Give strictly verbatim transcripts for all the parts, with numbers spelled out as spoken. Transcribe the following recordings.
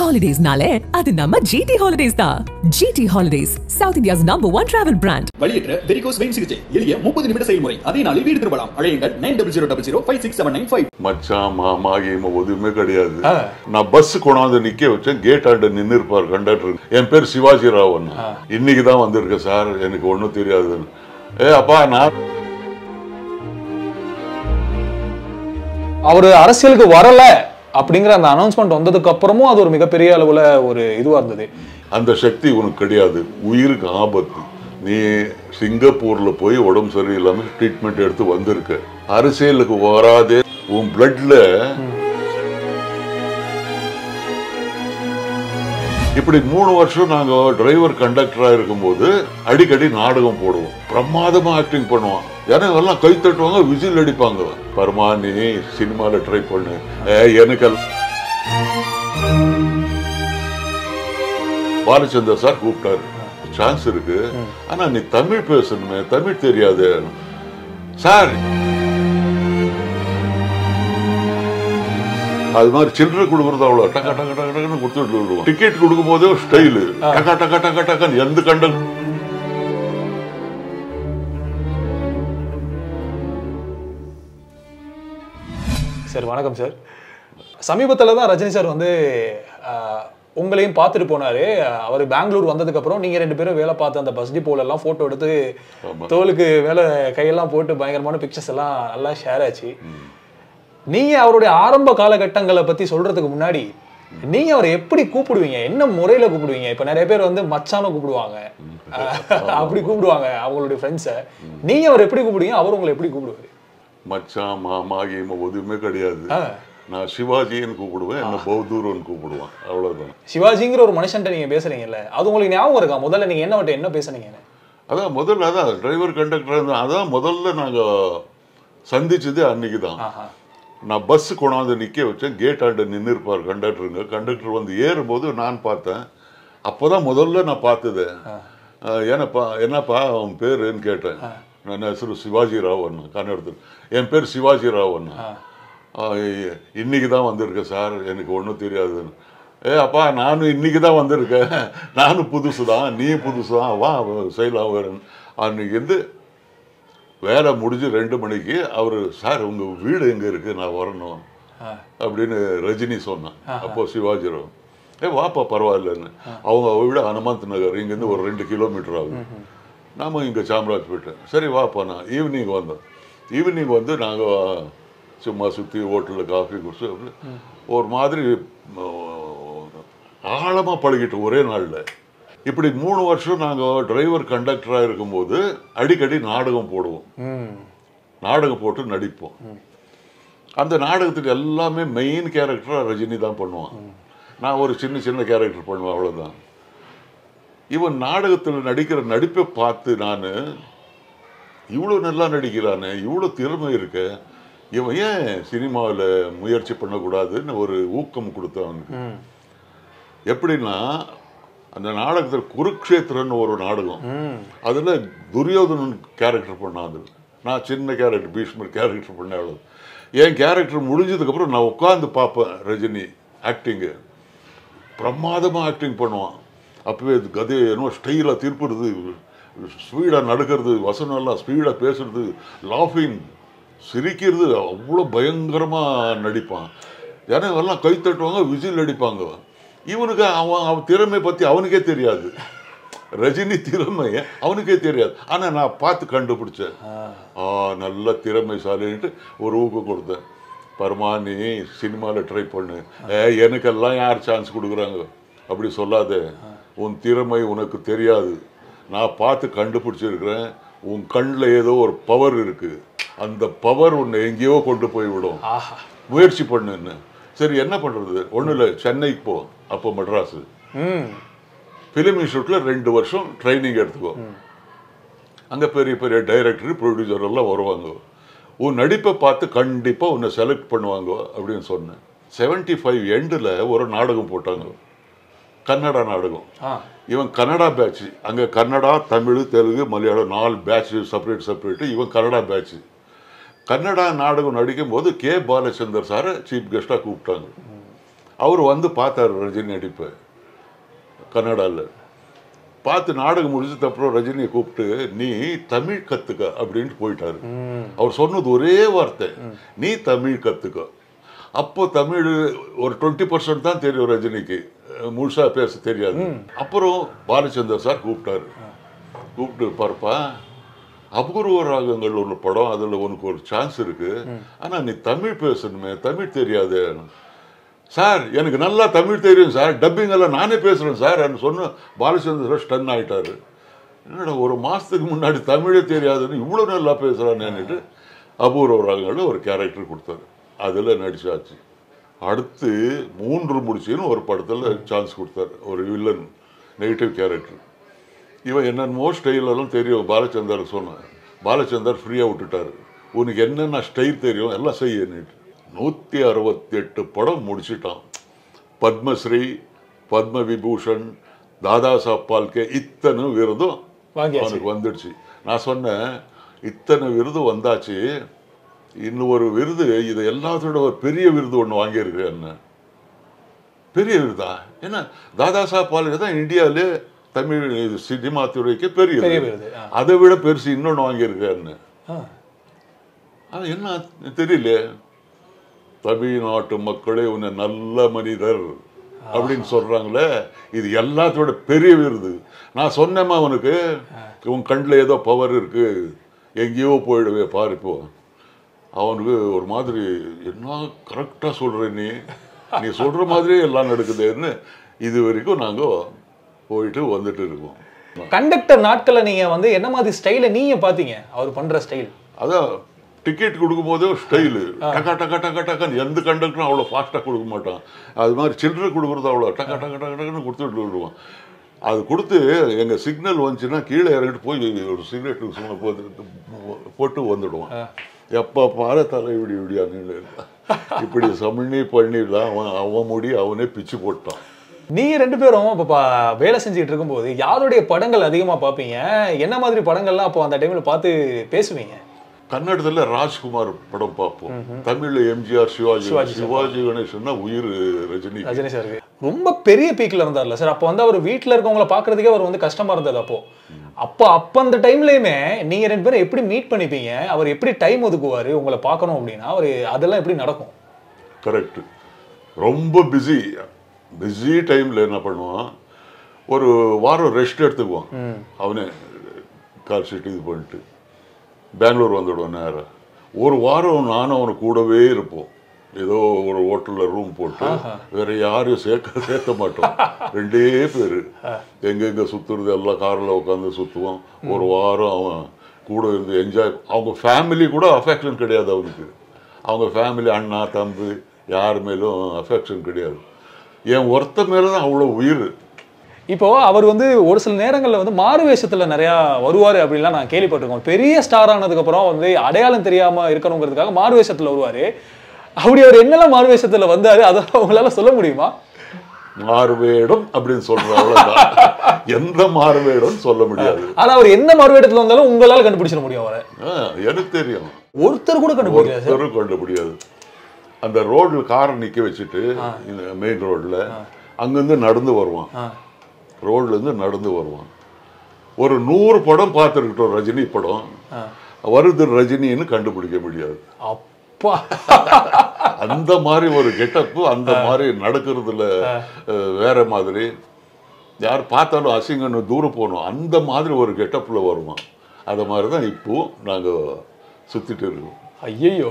Holidays nale adu nama G T Holidays da. G T Holidays, South India's number one travel brand. வழியற்ற varicose vein சிகிச்சை எளிய முப்பது நிமிட செயல்முறை. அதே நாளில் வீடு திரும்பலாம். அழையுங்கள் nine zero zero zero zero five six seven nine five. மச்சான் மாமா கேம ஒதுமே கிடையாது. நான் பஸ் கொண்டாந்து நிக்க வச்சேன். கேட் ஆண்ட நின்னு இருப்பார் கண்டக்டர். என் பேர் சிவாஜி ராவன். இன்னைக்கு தான் வந்திருக்கேன் சார், எனக்கு ஒன்றும் தெரியாது. ஏ அப்பா நான் அவர் அரசியலுக்கு வரல அப்படிங்கிற அந்த அனௌன்ஸ்மெண்ட் வந்ததுக்கு அப்புறமும் அது ஒரு மிகப்பெரிய அளவுல ஒரு இதுவா இருந்தது. அந்த சக்தி உனக்கு கிடையாது, உயிருக்கு ஆபத்து. நீ சிங்கப்பூர்ல போய் உடம்பு சரியில்லாம ட்ரீட்மெண்ட் எடுத்து வந்திருக்க. அரசியலுக்கு வராதே, உன் பிளட்ல இப்படி மூணு வருஷம் நாங்க டிரைவர் கண்டக்டரா இருக்கும்போது அடிக்கடி நாடகம் போடுவோம். பிரமாதமா ஆக்டிங் பண்ணுவோம். எனக்கு எல்லாம் கை தட்டுவாங்க, விசில் அடிப்பாங்க. பரமா நீ சினிமால ட்ரை பண்ணு. எனக்கு பாலச்சந்தர் சார் கூப்பிட்டாரு, சான்ஸ் இருக்கு, ஆனா நீ தமிழ் பேசணுமே, தமிழ் தெரியாது சார். அது மாதிரி சில்லறை கொடுக்கறது அவ்வளோ டக்கா டக்கா டக்க டக்குன்னு கொடுத்துட்டு விடுவோம். டிக்கெட் கொடுக்கும் போதே ஸ்டைலு டக்கா டக்கா டக்கா டக்கான்னு எந்த கண்ட. சார் வணக்கம் சார். சமீபத்தில் தான் ரஜினி சார் வந்து உங்களையும் பார்த்துட்டு போனாரு. அவர் பெங்களூர் வந்ததுக்கு அப்புறம் நீங்க ரெண்டு பேரும் வேலை பார்த்து அந்த பஸ் டிப்போல எல்லாம் போட்டோ எடுத்து தோலுக்கு வேலை கையெல்லாம் போட்டு பயங்கரமான பிக்சர்ஸ் எல்லாம் நல்லா ஷேர் ஆச்சு. நீங்க அவருடைய ஆரம்ப காலகட்டங்களை பத்தி சொல்றதுக்கு முன்னாடி நீங்க அவரை எப்படி கூப்பிடுவீங்க, என்ன முறையில கூப்பிடுவீங்க? இப்ப நிறைய பேர் வந்து மச்சான கூப்பிடுவாங்க, அப்படி கூப்பிடுவாங்க அவங்களுடைய ஃப்ரெண்ட்ஸை. நீங்க அவர் எப்படி கூப்பிடுவீங்க, அவர் உங்களை எப்படி கூப்பிடுவாரு? மச்சான் மாமா கேம ஒதுமே கிடையாது. நான் சிவாஜின்னு கூப்பிடுவேன், என்ன பௌத்தூர்னு கூப்பிடுவான், அவ்வளவுதான். சிவாஜிங்கிற ஒரு மனுஷன்ட்ட நீங்க பேசுறீங்கல்ல, அது உங்களுக்கு ஞாபகம் இருக்கா? முதல்ல நீங்க என்ன என்ன பேசுனீங்க? அதான் முதல்ல அதான் டிரைவர் கண்டக்டர் அதான் முதல்ல நாங்க சந்திச்சது அன்னைக்கு தான். நான் பஸ் கொண்டாந்து நிக்க வச்சேன். கேட் ஆண்ட நின்று இருப்பார் கண்டக்டருங்க. கண்டக்டர் வந்து ஏறும்போது நான் பார்த்தேன். அப்போதான் முதல்ல நான் பார்த்தது. ஏன்னப்பா என்னப்பா அவன் பேருன்னு கேட்டேன். நான் ಹೆಸರು சிவாஜி ராவன் கன்னடத்தில். என் பேர் சிவாஜி ராவன். இன்னைக்கு தான் வந்திருக்கேன் சார், எனக்கு ஒன்றும் தெரியாதுன்னு. ஏ அப்பா நானும் இன்னைக்கு தான் வந்திருக்கேன், நானும் புதுசு தான், நீ புதுசு தான், வா செய்யலாம் வேறுன்னு. அன்னைக்கு வந்து வேலை முடிஞ்சு ரெண்டு மணிக்கு அவர் சார் உங்க வீடு எங்க இருக்கு, நான் வரணும் அப்படின்னு ரஜினி சொன்னான். அப்போ சிவாஜி ராவ் ஏ வாப்பா பரவாயில்லன்னு. அவங்க வீடு ஹனுமந்த் நகர், இங்கேருந்து ஒரு ரெண்டு கிலோமீட்டர் ஆகும். நாம இங்கே சாம்ராஜ் போயிட்டேன். சரி வாப்பா. நான் ஈவினிங் வந்தோம். ஈவினிங் வந்து நாங்கள் சும்மா சுற்றி ஹோட்டலில் காஃபி குடிச்சு ஒரு மாதிரி ஆழமாக பழகிட்டோம் ஒரே நாளில். இப்படி மூணு வருஷம் நாங்கள் டிரைவர் கண்டக்டராக இருக்கும்போது அடிக்கடி நாடகம் போடுவோம். நாடகம் போட்டு நடிப்போம். அந்த நாடகத்துக்கு எல்லாமே மெயின் கேரக்டராக ரஜினி தான் பண்ணுவான். நான் ஒரு சின்ன சின்ன கேரக்டர் பண்ணுவேன், அவ்வளோதான். இவன் நாடகத்தில் நடிக்கிற நடிப்பை பார்த்து நான் இவ்வளோ நல்லா நடிக்கிறானே, இவ்வளோ திறமை இருக்க, இவன் ஏன் சினிமாவில் முயற்சி பண்ணக்கூடாதுன்னு ஒரு ஊக்கம் கொடுத்தான் அவனுக்கு. எப்படின்னா அந்த நாடகத்தில் குருக்ஷேத்திரன்னு ஒரு நாடகம், அதில் துரியோதனன் கேரக்டர் பண்ணாது. நான் சின்ன கேரக்டர் பீஷ்மர் கேரக்டர் பண்ண. அவ்வளோ என் கேரக்டர் முடிஞ்சதுக்கப்புறம் நான் உட்காந்து பார்ப்பேன். ரஜினி ஆக்டிங்கு பிரமாதமாக ஆக்டிங் பண்ணுவான். அப்பவே கதையை என்ன ஸ்டைலாக திருப்புறது, ஸ்பீடாக நடக்கிறது, வசனம் எல்லாம் ஸ்பீடாக பேசுறது, லாஃபிங் சிரிக்கிறது, அவ்வளோ பயங்கரமாக நடிப்பான். ஏன்னா எல்லாம் கை தட்டுவாங்க, விசில் அடிப்பாங்க. இவனுக்கு அவன் அவன் திறமை பற்றி அவனுக்கே தெரியாது. ரஜினி திறமை அவனுக்கே தெரியாது. ஆனால் நான் பார்த்து கண்டுபிடிச்சேன். ஆ நல்ல திறமைசாலின்ட்டு ஒரு ஊக்கம் கொடுத்தேன். பரமா நீ சினிமாவில் ட்ரை பண்ணு. எனக்கெல்லாம் யார் சான்ஸ் கொடுக்குறாங்க அப்படி சொல்லாத, உன் திறமை உனக்கு தெரியாது, நான் பார்த்து கண்டுபிடிச்சிருக்கிறேன். உன் கண்ணில் ஏதோ ஒரு பவர் இருக்கு, அந்த பவர் உன்னை எங்கேயோ கொண்டு போய் விடும், முயற்சி பண்ணுன்னு. சரி என்ன பண்ணுறது, ஒன்றும் இல்லை, சென்னைக்கு போ. அப்போ மெட்ராஸு ஃபிலிம் இன்ஸ்டியூட்டில் ரெண்டு வருஷம் ட்ரைனிங் எடுத்துக்கோ. அங்கே பெரிய பெரிய டைரக்டர் ப்ரொடியூசர் எல்லாம் வருவாங்க. உன் நடிப்பை பார்த்து கண்டிப்பாக உன்னை செலக்ட் பண்ணுவாங்க அப்படின்னு சொன்னேன். செவன்டி ஃபைவ் எண்டில் ஒரு நாடகம் போட்டாங்க, கன்னடா நாடகம். இவன் கன்னடா பேட்ச். அங்கே கன்னடா, தமிழ், தெலுங்கு, மலையாளம் நாலு பேட்ச் செப்பரேட் செப்பரேட்டு. இவன் கன்னடா பேட்ச். கன்னடா நாடகம் நடிக்கும் போது கே பாலச்சந்தர் சாரை சீஃப் கெஸ்டாக கூப்பிட்டாங்க. அவர் வந்து பார்த்தார் ரஜினி நடிப்பை கன்னடாவில். பார்த்து நாடகம் முடிச்சது அப்புறம் ரஜினியை கூப்பிட்டு நீ தமிழ் கற்றுக்க அப்படின்ட்டு போயிட்டாரு. அவர் சொன்னது ஒரே வார்த்தை, நீ தமிழ் கற்றுக்க. அப்போ தமிழ் ஒரு டுவெண்ட்டி பர்சன்ட் தான் தெரியும் ரஜினிக்கு, முழுசா பேச தெரியாது. அப்புறம் பாலச்சந்தர் சார் கூப்பிட்டாரு. கூப்பிட்டு பார்ப்பா, அபூர்வ ராகங்கள் ஒரு படம், அதில் உனக்கு ஒரு சான்ஸ் இருக்கு, ஆனால் நீ தமிழ் பேசணுமே, தமிழ் தெரியாது. சார் எனக்கு நல்லா தமிழ் தெரியும் சார், டப்பிங் எல்லாம் நானே பேசுகிறேன் சார் சொன்ன பாலச்சந்திர ஸ்டன் ஆகிட்டாரு. என்னடா ஒரு மாதத்துக்கு முன்னாடி தமிழே தெரியாதுன்னு இவ்வளோ நல்லா பேசுகிறான்னு அபூர்வ ராகங்களில் ஒரு கேரக்டர் கொடுத்தாரு. அதில் நடிச்சாச்சு. அடுத்து மூன்று முடிச்சின்னு ஒரு படத்தில் சான்ஸ் கொடுத்தாரு, ஒரு வில்லன் நெகட்டிவ் கேரக்டர். இவன் என்னென்னமோ ஸ்டைலெல்லாம் தெரியும் பாலச்சந்தர் சொன்னான். பாலச்சந்தர் ஃப்ரீயாக விட்டுட்டாரு, உனக்கு என்னென்ன ஸ்டைல் தெரியும் எல்லாம் செய்யன்னுட்டு. நூற்றி அறுபத்தி எட்டு படம் முடிச்சிட்டான். பத்மஸ்ரீ, பத்ம விபூஷன், தாதா சாப் பால்கே இத்தனை விருதும் அவனுக்கு வந்துடுச்சு. நான் சொன்னேன், இத்தனை விருது வந்தாச்சு, இன்னும் ஒரு விருது, இது எல்லாத்தோட ஒரு பெரிய விருது ஒன்று வாங்கியிருக்கேன்னு. பெரிய விருதா? ஏன்னா தாதா சாப் பால்கே தான் இந்தியாவிலே தமிழ் சினிமா துறைக்கு பெரிய விருது, அதை விட பெருசு இன்னொன்று வாங்கியிருக்கேன்னு. அது என்ன தெரியல. தமிழ்நாட்டு மக்களே உன்னை நல்ல மனிதர் அப்படின்னு சொல்றாங்களே, இது எல்லாத்தோட பெரிய விருது. நான் சொன்னேம்மா அவனுக்கு, உன் கண்ணில் ஏதோ பவர் இருக்கு, எங்கேயோ போயிடுவே பாருப்போ. அவனுக்கு ஒரு மாதிரி, என்ன கரெக்டாக சொல்ற நீ நீ சொல்ற மாதிரியே எல்லாம் நடக்குதுன்னு இது வரைக்கும் நாங்கள் போயிட்டு வந்துட்டு இருக்கோம். கண்டக்டர் நாட்களை நீங்க வந்து என்ன மாதிரி ஸ்டைல நீங்க பாத்தீங்க அவர் பண்ற ஸ்டைல்? அதான் டிக்கெட் கொடுக்கும் போதே ஸ்டைலு டக்கா டக்கா டக்கா டக்கான்னு எந்த கண்டக்டரும் அவ்வளோ ஃபாஸ்ட்டாக கொடுக்க மாட்டான். அது மாதிரி சில்லறை கொடுக்குறது அவ்வளோ டக்கா டக்கா டக்கா டக்குன்னு கொடுத்துட்டு விடுவான். அது கொடுத்து எங்கள் சிக்னல் வந்துச்சுன்னா கீழே இறங்கிட்டு போய் ஒரு சிகரெட் சும்மா போட்டு போட்டு வந்துடுவான். எப்போ பாரு தலை இப்படி இப்படியான்னு இப்படி சமணி பண்ணிடலாம். அவன் அவன் முடி அவனே பிச்சு போட்டான். நீங்க ரெண்டு பேரும் இப்போ வேலை செஞ்சுட்டு இருக்கும்போது யாருடைய படங்கள் அதிகமாக பார்ப்பீங்க? என்ன மாதிரி படங்கள்லாம் அப்போ அந்த டைமில் பார்த்து பேசுவீங்க? கன்னடத்தில் ராஜ்குமார் படம் பார்ப்போம், தமிழ்ல எம்ஜிஆர், சிவாஜி சிவாஜி கணேசன்னா உயிர் ரஜினி ரஜினி சார் ரொம்ப பெரிய பீக்ல இருந்தார்ல சார். அப்போ வந்து அவர் வீட்டில் இருக்கவங்கள பார்க்கறதுக்கே அவர் வந்து கஷ்டமா இருந்தது. அப்போ அப்போ அப்போ அந்த டைம்லயுமே நீங்க ரெண்டு பேரும் எப்படி மீட் பண்ணிப்பீங்க? அவர் எப்படி டைம் ஒதுக்குவாரு உங்களை பார்க்கணும் அப்படின்னா? அவர் அதெல்லாம் எப்படி நடக்கும்? கரெக்ட். ரொம்ப பிஸி பிஸி டைம்ல என்ன பண்ணுவான், ஒரு வாரம் ரெஸ்ட் எடுத்துக்குவான். அவனே கால் ஷீட் இது பண்ணிட்டு பெங்களூர் வந்துவிடுவோம் நேரம். ஒரு வாரம் நானும் அவனை கூடவே இருப்போம். ஏதோ ஒரு ஹோட்டலில் ரூம் போட்டு வேற யாரையும் சேர்க்க சேர்த்த மாட்டோம். ரெண்டே பேர் எங்கெங்கே சுற்றுறது எல்லாம் காரில் உட்காந்து சுற்றுவோம். ஒரு வாரம் அவன் கூட இருந்து என்ஜாய். அவங்க ஃபேமிலி கூட அஃபெக்ஷன் கிடையாது அவனுக்கு. அவங்க ஃபேமிலி அண்ணா தம்பி யார் மேலும் அஃபெக்ஷன் கிடையாது. என் ஒருத்த மேலே தான் அவ்வளோ உயிர். இப்போ அவர் வந்து ஒரு சில நேரங்களில் வந்து மாறு வேஷத்துல நிறையா வருவார் அப்படின்லாம் நான் கேள்விப்பட்டிருக்கோம். பெரிய ஸ்டார் ஆனதுக்கப்புறம் வந்து அடையாளம் தெரியாம இருக்கணுங்கிறதுக்காக மாறு வேஷத்துல வருவார். அப்படி அவர் என்னெல்லாம் மாறு வேஷத்துல வந்தாரு அதெல்லாம் உங்களால சொல்ல முடியுமா? மாறுவேடம் அப்படின்னு சொல்றாங்க, எந்த மாறுவேடம் சொல்ல முடியாது. ஆனா அவர் எந்த மாறுவேடத்துல வந்தாலும் உங்களால கண்டுபிடிச்சிட முடியும் அவரை? எனக்கு தெரியும். ஒருத்தர் கூட கண்டுபிடிக்காது. கண்டுபிடியாது. அந்த ரோட்ல காரை நிக்க வச்சுட்டு இந்த மெயின் ரோட்ல அங்கிருந்து நடந்து வருவான். ரோட்ல இருந்து நடந்து வருவான். ஒரு நூறு படம் பார்த்துருக்கட்டும் ரஜினி படம், வருது ரஜினின்னு கண்டுபிடிக்க முடியாது. அப்பா அந்த மாதிரி ஒரு கெட்டப்பு, அந்த மாதிரி நடக்கிறதுல வேற மாதிரி. யார் பார்த்தாலும் அசிங்கன்னு தூரம் போகணும், அந்த மாதிரி ஒரு கெட்டப்பில் வருமா. அது மாதிரி தான் இப்போ நாங்கள் சுற்றிட்டு இருக்கோம். ஐயோ,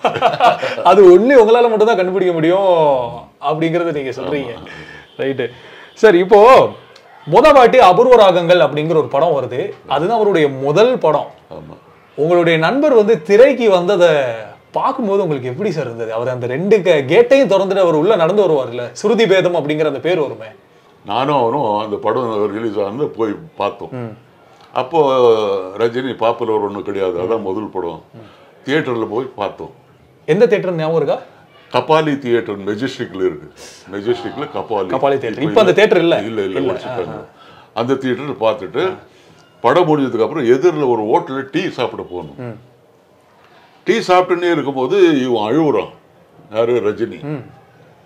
அது ஒன்று உங்களால் மட்டும் தான் கண்டுபிடிக்க முடியும் அப்படிங்கிறத நீங்கள் சொல்கிறீங்க. Right sir. இப்போ முத வாட்டி அபூர்வ ராகங்கள் அப்படிங்கிற ஒரு படம் வருது. அதுதான் அவருடைய முதல் படம். ஆமாம். உங்களுடைய நண்பர் வந்து திரைக்கு வந்ததை பார்க்கும்போது உங்களுக்கு எப்படி சார் இருந்தது? அவர் அந்த ரெண்டு கேட்டையும் திறந்துட்டு அவர் உள்ள நடந்து வருவார்ல, சுருதி பேதம் அப்படிங்கிற அந்த பேர் வருமே. நானும் அவனும் அந்த படம் ரிலீஸ் ஆனது போய் பார்த்தோம். அப்போ ரஜினி பாப்புலர் ஒன்றும் கிடையாது, அதான் முதல் படம். தியேட்டரில் போய் பார்த்தோம். எந்த தியேட்டர் ஞாபகம் இருக்கா? கபாலி தியேட்டர் மெஜஸ்டிக்ல இருக்கு. மெஜஸ்டிக்ல கபாலி கபாலி தியேட்டர். இப்போ அந்த தியேட்டர் இல்லை இல்லை இல்லை வச்சுட்டாங்க. அந்த தியேட்டர் பார்த்துட்டு படம் முடிஞ்சதுக்கு அப்புறம் எதிரில் ஒரு ஹோட்டலில் டீ சாப்பிட போகணும். டீ சாப்பிட்டுன்னே இருக்கும்போது இவன் அழுகுறான். யாரு? ரஜினி.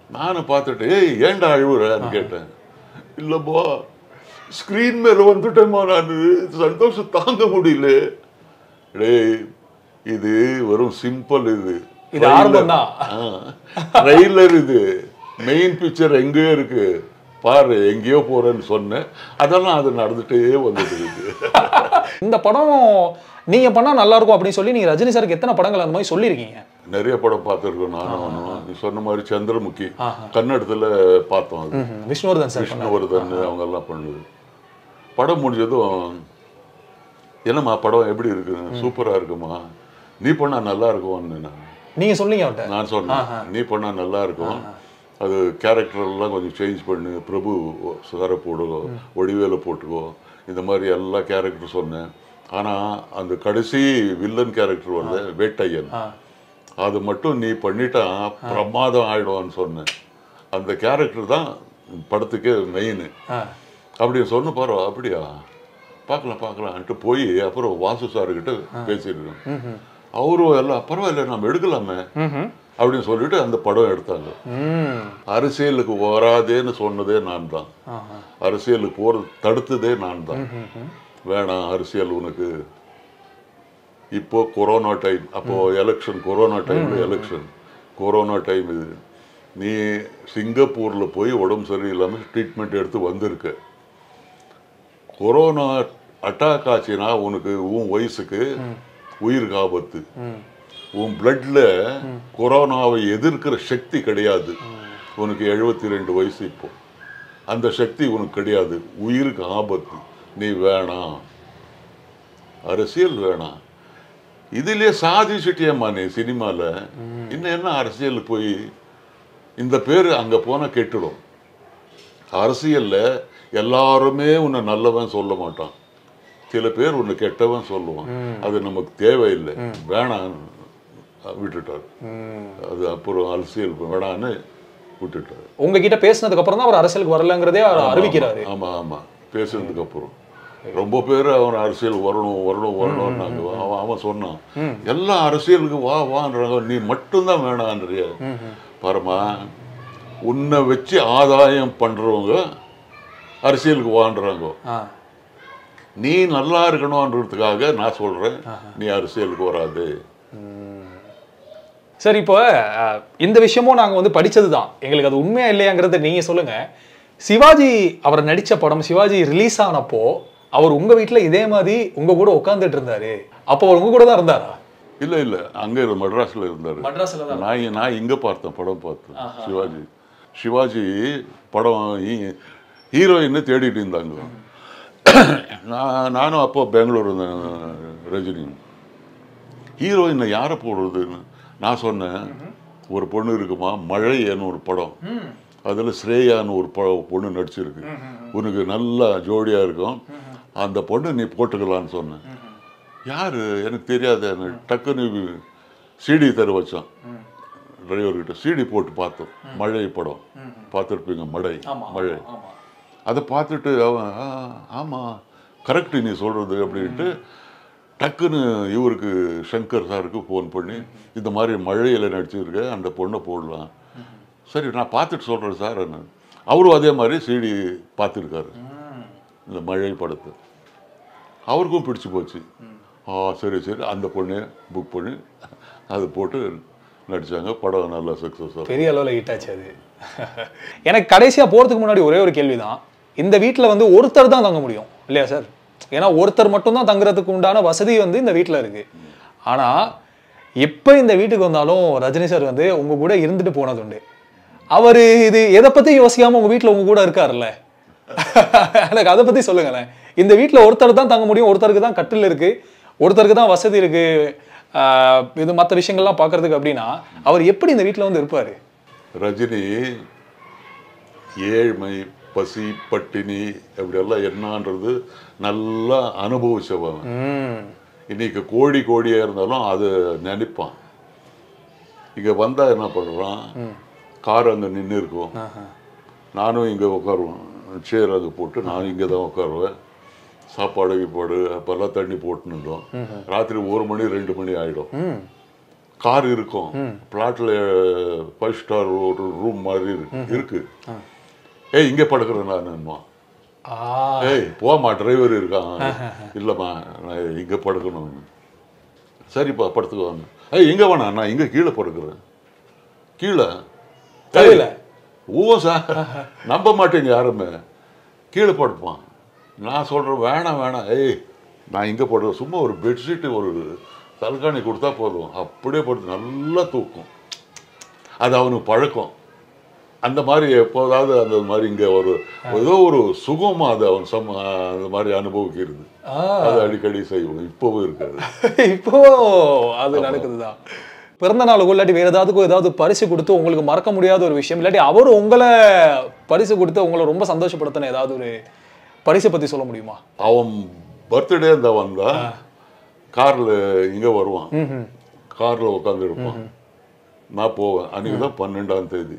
நானும் பார்த்துட்டு ஏய் ஏன்டா அழுவுறன்னு கேட்டேன். இல்லைப்பா ஸ்க்ரீன் மேலே வந்துட்டேம்மா, நான் சந்தோஷம் தாங்க முடியல. டேய் இது வெறும் சிம்பிள், இது இது ஆரம்பம் தான், ட்ரெய்லர், இது மெயின் பிக்சர் எங்கேயோ இருக்கு பாரு, எங்கேயோ போறேன்னு சொன்னேன். அதெல்லாம் அது நடந்துட்டே வந்துட்டு இருக்கு. இந்த படம் நீங்க பண்ணா நல்லா இருக்கும் அப்படின்னு சொல்லி நீங்க ரஜினி சாருக்கு எத்தனை படங்கள் அந்த மாதிரி சொல்லியிருக்கீங்க? நிறைய படம் பார்த்துருக்கோம் நானும். நீ சொன்ன மாதிரி சந்திரமுகி கன்னடத்துல பார்த்தோம். அது விஷ்ணுவர்தன் சார், விஷ்ணுவர்தன் அவங்க எல்லாம் பண்ணுது. படம் முடிஞ்சதும் என்னம்மா படம் எப்படி இருக்கு, சூப்பரா இருக்குமா, நீ பண்ணா நல்லா இருக்கும்னு நான் நீங்க சொன்னீங்க அவர்கிட்ட. நான் சொன்னேன் நீ பண்ணா நல்லா இருக்கும், அது கேரக்டர் எல்லாம் கொஞ்சம் சேஞ்ச் பண்ணு, பிரபு சாரை போடுவோ, ஒடிவேல போட்டுக்கோ, இந்த மாதிரி எல்லா கேரக்டர் சொன்னேன். ஆனால் அந்த கடைசி வில்லன் கேரக்டர் வந்து வேட்டையன், அது மட்டும் நீ பண்ணிட்டா பிரமாதம் ஆயிடுவான்னு சொன்னேன். அந்த கேரக்டர் தான் படத்துக்கே மெயின் அப்படின்னு சொன்ன பாரு. அப்படியா, பார்க்கலாம் பார்க்கலான்ட்டு போய் அப்புறம் வாசு சாருக்கிட்ட பேசியிருக்கோம். அவரும் எல்லாம் பரவாயில்ல நம்ம எடுக்கலாமே அப்படின்னு சொல்லிட்டு அந்த படம் எடுத்தாங்க. அரசியலுக்கு வராதேன்னு சொன்னதே நான் தான், அரசியலுக்கு போறது தடுத்ததே நான் தான். வேணாம் அரசியல் உனக்கு, இப்போ கொரோனா டைம், அப்போ எலெக்ஷன், கொரோனா டைம்ல எலெக்ஷன், கொரோனா டைம் இது, நீ சிங்கப்பூர்ல போய் உடம்பு சரியில்லாமல் ட்ரீட்மெண்ட் எடுத்து வந்திருக்க, கொரோனா அட்டாக் ஆச்சுன்னா உனக்கு உன் வயசுக்கு உயிருக்கு ஆபத்து, உன் பிளட்ல கொரோனாவை எதிர்க்கிற சக்தி கிடையாது, உனக்கு எழுபத்தி ரெண்டு வயசு இப்போ, அந்த சக்தி உனக்கு கிடையாது, உயிருக்கு ஆபத்து, நீ வேணாம் அரசியல் வேணாம். இதுலயே சாதிச்சுட்டியம்மா நீ சினிமால, இன்னும் என்ன அரசியல் போய் இந்த பேர் அங்க போனா கெட்டுடும். அரசியல்ல எல்லாருமே உன்னை நல்லவன் சொல்ல மாட்டான், சில பேர் உன்னை கெட்டவன் சொல்லுவான், அது நமக்கு தேவையில்லை, வேணாம் விட்டுட்டார். அது அப்புறம் அரசியல் வேணான்னு விட்டுட்டார். உங்ககிட்ட பேசினதுக்கு அப்புறம் தான் அவர் அரசியலுக்கு வரலங்கிறதே அறிவிக்கிறாரு. ஆமா ஆமா, பேசுனதுக்கு அப்புறம் ரொம்ப பேர் அவன் அரசியல் வரணும் வரணும் வரணும்னாங்க. அவன் அவன் சொன்னான் எல்லாம் அரசியலுக்கு வா வான்றாங்க, நீ மட்டும்தான் வேணான்றிய. பரமா உன்னை வச்சு ஆதாயம் பண்றவங்க அரசியலுக்கு வான்றாங்க, நீ நல்லா இருக்கணும்ன்றதுக்காக நான் சொல்றேன் நீ அரசியலுக்கு வராது. சரி, இப்போ இந்த விஷயமும் நாங்கள் வந்து படித்தது தான், எங்களுக்கு அது உண்மையா இல்லையாங்கிறத நீங்கள் சொல்லுங்க. சிவாஜி அவர் நடித்த படம் சிவாஜி ரிலீஸ் ஆனப்போ அவர் உங்க வீட்டில் இதே மாதிரி உங்க கூட உட்காந்துட்டு இருந்தாரு, அப்போ அவர் உங்க கூட தான் இருந்தாரா? இல்லை இல்லை, அங்கே மெட்ராஸில் இருந்தார். மெட்ராஸில் தான். நான் நான் இங்கே பார்த்தேன், படம் பார்த்தேன். சிவாஜி சிவாஜி படம் ஹீரோயின்னு தேடிட்டு இருந்தாங்க. நான் நானும் அப்போ பெங்களூர் இருந்தேன். ரஜினி ஹீரோயினை யாரை போடுறதுன்னு நான் சொன்னேன், ஒரு பொண்ணு இருக்குமா மழைன்னு ஒரு படம், அதில் ஸ்ரேயான்னு ஒரு ப பொண்ணு நடிச்சிருக்கு, உனக்கு நல்லா ஜோடியாக இருக்கும், அந்த பொண்ணு நீ போட்டுக்கலான்னு சொன்னேன். யார் எனக்கு தெரியாது, டக்குன்னு சிடி தர வச்சான் டிரைவர்கிட்ட, சிடி போட்டு பார்த்தோம். மழை படம் பார்த்துருப்பீங்க, மழை மழை அதை பார்த்துட்டு அவன் ஆமாம் கரெக்டு நீ சொல்கிறது அப்படின்ட்டு டக்குன்னு இவருக்கு சங்கர் சாருக்கு ஃபோன் பண்ணி இந்த மாதிரி மழையில் நடிச்சிருக்க அந்த பொண்ணை போடலாம். சரி நான் பார்த்துட்டு சொல்கிறேன் சார். அவரும் அதே மாதிரி சிடி பார்த்துருக்காரு இந்த மழை படத்தை, அவருக்கும் பிடிச்சி போச்சு. ஆ சரி சரி அந்த பொண்ணே புக் பண்ணி அதை போட்டு நடித்தாங்க. படம் நல்லா சக்ஸஸ், பெரிய அளவில் ஹிட் ஆச்சு அது. எனக்கு கடைசியாக போகிறதுக்கு முன்னாடி ஒரே ஒரு கேள்வி தான், இந்த வீட்டில் வந்து ஒருத்தர் தான் தங்க முடியும் இல்லையா சார்? ஏன்னா ஒருத்தர் மட்டும்தான் தங்குறதுக்கு உண்டான வசதி வந்து இந்த வீட்டில் இருக்குது. ஆனால் எப்போ இந்த வீட்டுக்கு வந்தாலும் ரஜினி சார் வந்து உங்கள் கூட இருந்துட்டு போனது உண்டு. அவர் இது எதை பற்றி யோசிக்காமல் உங்கள் வீட்டில் உங்கள் கூட இருக்காருல்ல, எனக்கு அதை பற்றி சொல்லுங்களேன். இந்த வீட்டில் ஒருத்தர் தான் தங்க முடியும், ஒருத்தருக்கு தான் கட்டில் இருக்குது, ஒருத்தருக்கு தான் வசதி இருக்குது, இது மற்ற விஷயங்கள்லாம் பார்க்கறதுக்கு அப்படின்னா அவர் எப்படி இந்த வீட்டில் வந்து இருப்பார்? ரஜினி ஏழ்மை பசி பட்டினி அப்படியெல்லாம் என்னன்றது நல்லா அனுபவிச்சவன். இன்னைக்கு கோடி கோடியா இருந்தாலும் அது நினைப்பான். இங்க வந்தா என்ன பண்றான், கார் அங்க நின்று இருக்கும், நானும் இங்க உட்காருவேன், சேர் அங்கே போட்டு நான் இங்கே தான் உட்காருவேன், சாப்பாடு கீப்பாடு அப்பெல்லாம் தண்ணி போட்டுன்னு இருந்தோம். ராத்திரி ஒரு மணி ரெண்டு மணி ஆயிடும், கார் இருக்கும், பிளாட்ல ஃபைவ் ஸ்டார் ஒரு ரூம் மாதிரி இருக்கு இருக்கு ஏய் இங்கே படுக்கிறேன் நான், ஏய் போமா டிரைவர் இருக்கான், இல்லைம்மா நான் இங்கே படுக்கணும், சரிப்பா படுத்துக்குவாங்க, ஏய் இங்கே வேணா நான் இங்கே கீழே படுக்கிறேன், கீழே தெரியல ஓ சார் நம்ப மாட்டேங்க யாருமே, கீழே படுப்பான். நான் சொல்கிறேன் வேணாம் வேணாம், ஏய் நான் இங்கே படுறேன், சும்மா ஒரு பெட்ஷீட்டு ஒரு தல்காணி கொடுத்தா போதும், அப்படியே படுத்து நல்லா தூக்கும், அது அவனுக்கு பழக்கம். அந்த மாதிரி எப்போதாவது அந்த மாதிரி இங்கே ஒரு ஏதோ ஒரு சுகமா அது அவன் சம அந்த மாதிரி அனுபவிக்கிறது, அது அடிக்கடி செய்வோம். இப்போவும் இருக்காது, இப்போ அது நடக்குதுதான். பிறந்த நாளுக்கு இல்லாட்டி வேற ஏதாவது ஏதாவது பரிசு கொடுத்து உங்களுக்கு மறக்க முடியாத ஒரு விஷயம், இல்லாட்டி அவர் உங்களை பரிசு கொடுத்து உங்களை ரொம்ப சந்தோஷப்படுத்தின ஏதாவது ஒரு பரிசை பத்தி சொல்ல முடியுமா? அவன் பர்த்டே இந்த வந்தா கார்ல இங்க வருவான், கார்ல உட்காந்து இருப்பான், நான் போவேன். அன்னைக்கு தான் பன்னெண்டாம் தேதி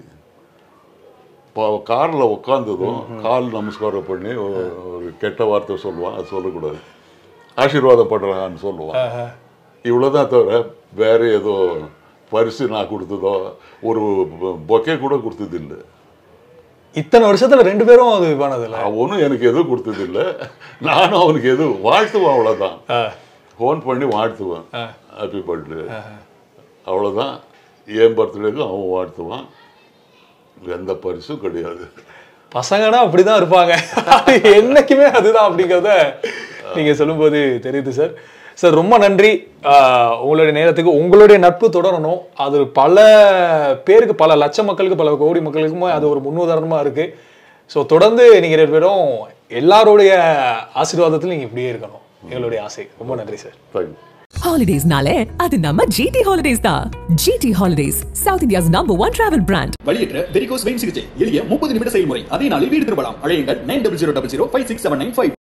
கார்ல உட்காந்ததும் கால் நமஸ்காரம் பண்ணி ஒரு கெட்ட வார்த்தை சொல்லுவான், அது சொல்லக்கூடாது, ஆசீர்வாதம் பண்றான்னு சொல்லுவான். இவ்வளவுதான் தவிர வேற ஏதோ பரிசு நான் கொடுத்ததோ ஒரு பொக்கே கூட கொடுத்தது இல்லை. இத்தனை வருஷத்துல ரெண்டு பேரும் அது பண்ணதில்லை. அவனும் எனக்கு எதுவும் கொடுத்தது இல்லை, நானும் அவனுக்கு எதுவும் வாழ்த்துவான், அவ்வளோதான். ஃபோன் பண்ணி வாழ்த்துவான், ஹாப்பி பர்த்டே, அவ்வளோதான். என் பர்த்டேக்கும் அவன் வாழ்த்துவான், எந்த பரிசும் கிடையாது. பசங்கன்னா அப்படிதான் இருப்பாங்க, என்னைக்குமே அதுதான் அப்படிங்கிறத நீங்க சொல்லும்போது தெரியுது சார். சார் ரொம்ப நன்றி, உங்களுடைய நேரத்துக்கு. உங்களுடைய நட்பு தொடரணும், அது பல பேருக்கு, பல லட்ச மக்களுக்கு, பல கோடி மக்களுக்குமே அது ஒரு முன்னுதாரணமா இருக்கு. ஸோ தொடர்ந்து நீங்க ரெண்டு பேரும் எல்லாருடைய ஆசீர்வாதத்தில் நீங்க இப்படியே இருக்கணும், எங்களுடைய ஆசை. ரொம்ப நன்றி சார். தேங்க்யூ. ஹாலிடேஸ்னாலே அது நம்ம ஜிடி ஹாலிடேஸ் தான். GT holidays, south India's number one travel brand. வழியற்ற வெரிகோஸ் வெயின் சிகிச்சை எளிய முப்பது நிமிட செயல்முறை, அதே நாளில் வீடு திரும்பலாம். அழையுங்கள் nine double zero double zero five six seven nine five.